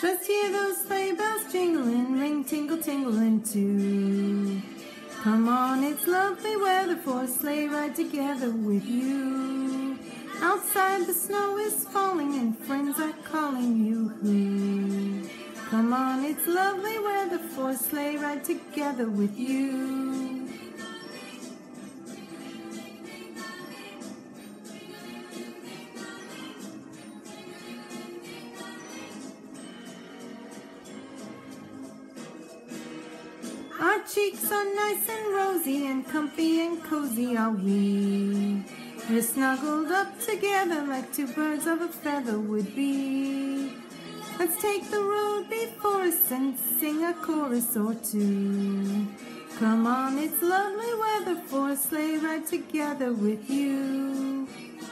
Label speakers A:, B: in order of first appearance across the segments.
A: Just hear those sleigh bells jingling, ring, tingle, tingling too. Come on, it's lovely weather for a sleigh ride together with you. Outside the snow is falling and friends are calling you. Come on, it's lovely weather for a sleigh ride together with you. Our cheeks are nice and rosy and comfy and cozy are we. We're snuggled up together like two birds of a feather would be. Let's take the road before us and sing a chorus or two. Come on, it's lovely weather for a sleigh ride together with you.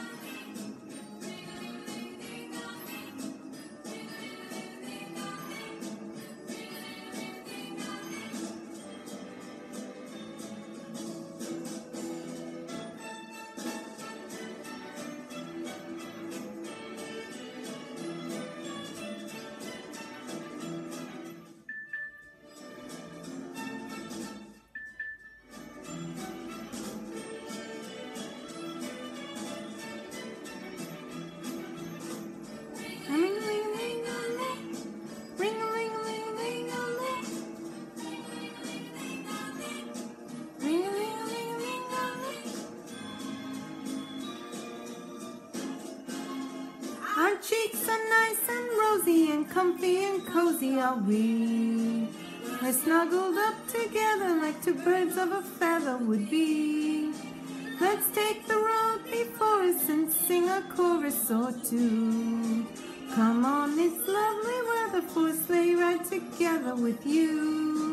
A: Our cheeks are nice and rosy and comfy and cozy are we. We're snuggled up together like two birds of a feather would be. Let's take the road before us and sing a chorus or two. Come on, it's lovely weather for a sleigh ride together with you.